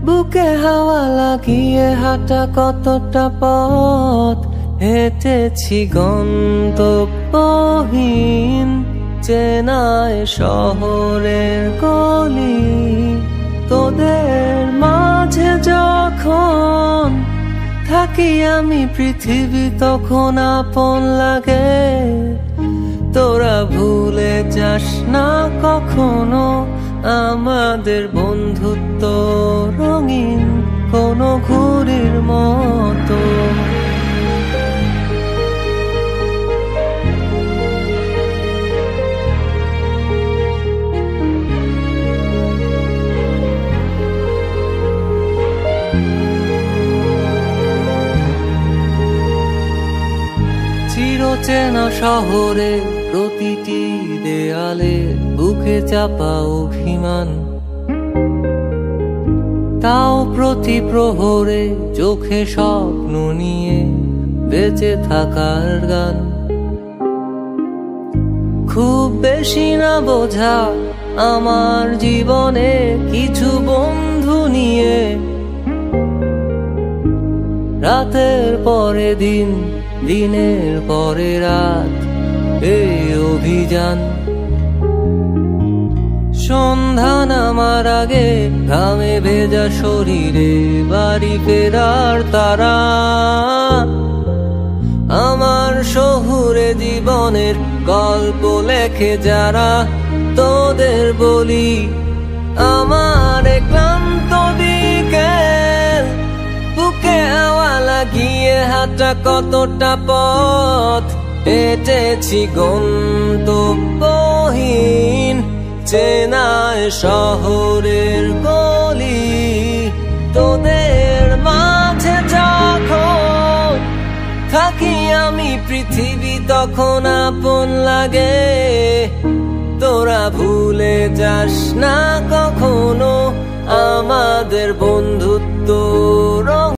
বুকে হাওয়া লাগিয়ে হাঁটা কতটা পথ হেঁটেছি গন্তব্যহীন চেনায় শহরের গলি। তোদের মাঝে যখন থাকি আমি পৃথিবী তখন আপন লাগে। তোরা ভুলে যাস না কখনো আমাদের বন্ধুত্ব রঙিন কোনো ঘুড়ির মতো। চিরচেনা শহরে প্রতিটি দেয়ালে বুকে চাপা অভিমান, তাও প্রতি প্রহরে চোখে স্বপ্ন নিয়ে বেঁচে থাকার গান। খুব বেশি না বোঝা আমার জীবনে কিছু বন্ধু নিয়ে রাতের পরে দিন, দিনের পরে রাত এই অভিযান। সন্ধ্যা নামার আগে ঘামে ভেজা শরীরে বাড়ি ফেরার তারা। আমার শহুরে জীবনের গল্প লেখে যারা তোদের বলি আমার ক্লান্ত বিকেল বুকে হাওয়া লাগিয়ে হাঁটা কতটা পথ হেঁটেছি গন্তব্যহীন চেনায় শহরের গলি। তোদের মাঝে যখন থাকি আমি পৃথিবী তখন আপন লাগে। তোরা ভুলে যাস না কখনো আমাদের বন্ধুত্ব